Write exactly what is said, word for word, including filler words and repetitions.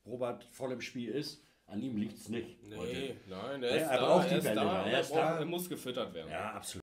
Robert voll im Spiel ist. An ihm liegt es nicht. Nee, heute. nein, Ja, er ist er da, braucht die er ist Bälle, da, er er, ist braucht, da. er muss gefüttert werden. Ja, absolut.